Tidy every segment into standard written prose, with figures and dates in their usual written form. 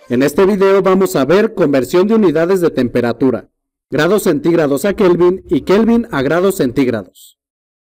En este video vamos a ver conversión de unidades de temperatura, grados centígrados a Kelvin y Kelvin a grados centígrados.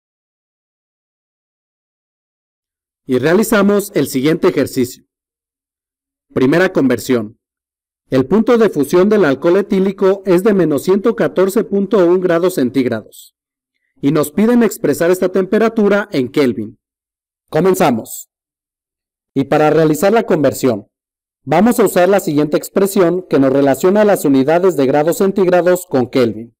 Y realizamos el siguiente ejercicio. Primera conversión. El punto de fusión del alcohol etílico es de menos 114.1 grados centígrados. Y nos piden expresar esta temperatura en Kelvin. Comenzamos. Y para realizar la conversión, vamos a usar la siguiente expresión que nos relaciona las unidades de grados centígrados con Kelvin.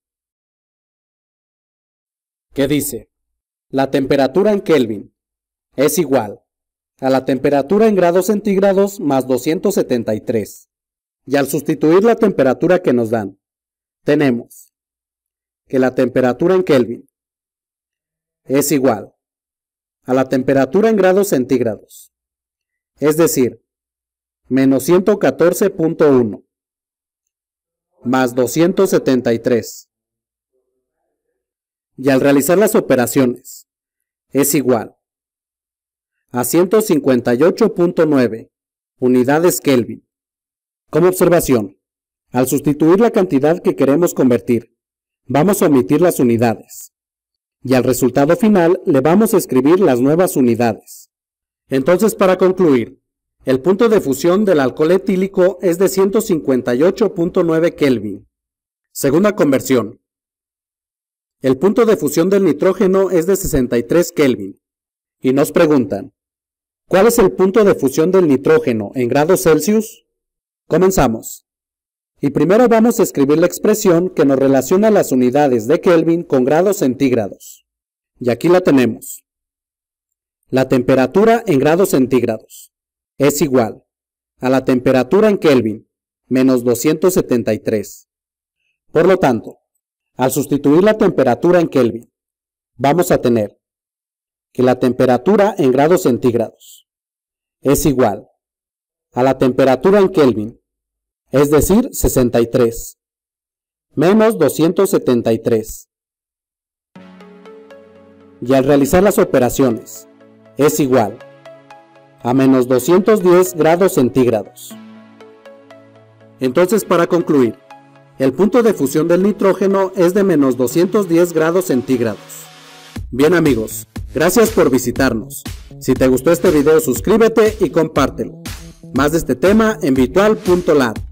¿Qué dice? La temperatura en Kelvin es igual a la temperatura en grados centígrados más 273. Y al sustituir la temperatura que nos dan, tenemos que la temperatura en Kelvin es igual a la temperatura en grados centígrados, es decir, menos 114.1 más 273. Y al realizar las operaciones, es igual a 158.9 unidades Kelvin. Como observación, al sustituir la cantidad que queremos convertir, vamos a omitir las unidades. Y al resultado final le vamos a escribir las nuevas unidades. Entonces, para concluir, el punto de fusión del alcohol etílico es de 158.9 Kelvin. Segunda conversión. El punto de fusión del nitrógeno es de 63 Kelvin. Y nos preguntan, ¿cuál es el punto de fusión del nitrógeno en grados Celsius? Comenzamos. Y primero vamos a escribir la expresión que nos relaciona las unidades de Kelvin con grados centígrados. Y aquí la tenemos. La temperatura en grados centígrados es igual a la temperatura en Kelvin menos 273. Por lo tanto, al sustituir la temperatura en Kelvin, vamos a tener que la temperatura en grados centígrados es igual a la temperatura en Kelvin, es decir, 63, menos 273. Y al realizar las operaciones, es igual a menos 210 grados centígrados. Entonces, para concluir, el punto de fusión del nitrógeno es de menos 210 grados centígrados. Bien amigos, gracias por visitarnos. Si te gustó este video, suscríbete y compártelo. Más de este tema en virtual.lat.